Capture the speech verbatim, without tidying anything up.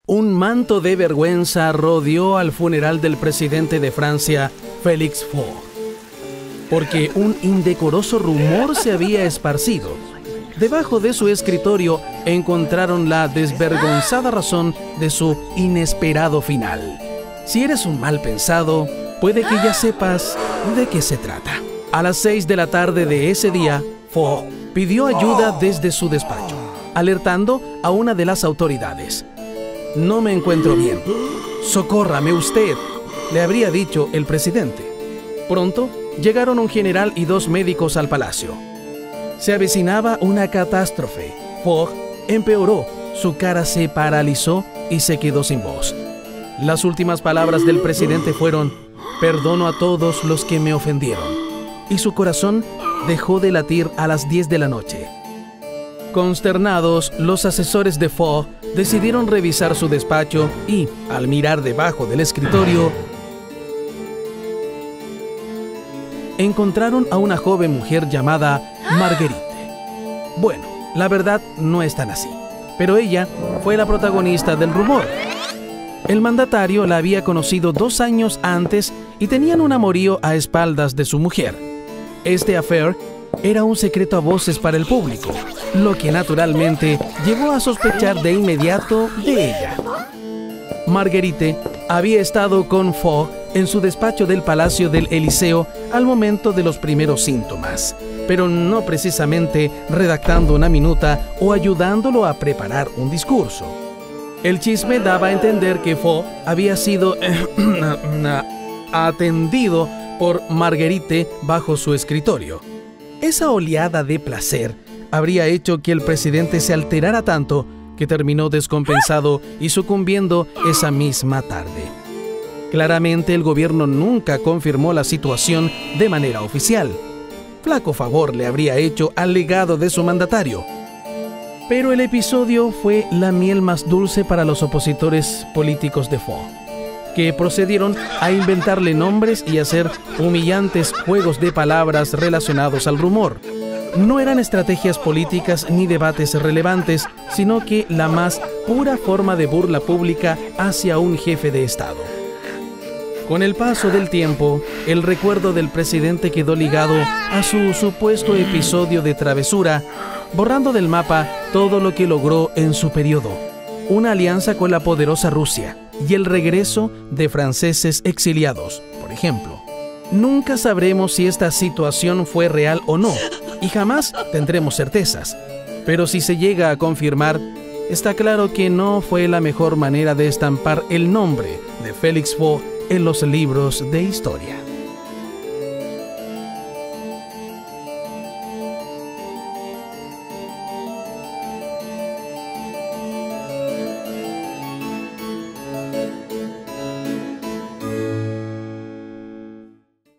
Un manto de vergüenza rodeó al funeral del presidente de Francia, Félix Faure, porque un indecoroso rumor se había esparcido. Debajo de su escritorio encontraron la desvergonzada razón de su inesperado final. Si eres un mal pensado, puede que ya sepas de qué se trata. A las seis de la tarde de ese día, Faure pidió ayuda desde su despacho, alertando a una de las autoridades. «No me encuentro bien. Socórrame usted», le habría dicho el presidente. Pronto llegaron un general y dos médicos al palacio. Se avecinaba una catástrofe. Faure empeoró, su cara se paralizó y se quedó sin voz. Las últimas palabras del presidente fueron: «Perdono a todos los que me ofendieron», y su corazón dejó de latir a las diez de la noche. Consternados, los asesores de Faure decidieron revisar su despacho y, al mirar debajo del escritorio, encontraron a una joven mujer llamada Marguerite. Bueno, la verdad no es tan así, pero ella fue la protagonista del rumor. El mandatario la había conocido dos años antes y tenían un amorío a espaldas de su mujer. Este affair era un secreto a voces para el público, lo que naturalmente llevó a sospechar de inmediato de ella. Marguerite había estado con Faure en su despacho del Palacio del Elíseo al momento de los primeros síntomas, pero no precisamente redactando una minuta o ayudándolo a preparar un discurso. El chisme daba a entender que Faure había sido eh, atendido por Marguerite bajo su escritorio. Esa oleada de placer habría hecho que el presidente se alterara tanto que terminó descompensado y sucumbiendo esa misma tarde. Claramente el gobierno nunca confirmó la situación de manera oficial. Flaco favor le habría hecho al legado de su mandatario. Pero el episodio fue la miel más dulce para los opositores políticos de Faure, que procedieron a inventarle nombres y hacer humillantes juegos de palabras relacionados al rumor. No eran estrategias políticas ni debates relevantes, sino que la más pura forma de burla pública hacia un jefe de Estado. Con el paso del tiempo, el recuerdo del presidente quedó ligado a su supuesto episodio de travesura, borrando del mapa todo lo que logró en su periodo: una alianza con la poderosa Rusia y el regreso de franceses exiliados, por ejemplo. Nunca sabremos si esta situación fue real o no, y jamás tendremos certezas. Pero si se llega a confirmar, está claro que no fue la mejor manera de estampar el nombre de Félix Faure en los libros de historia.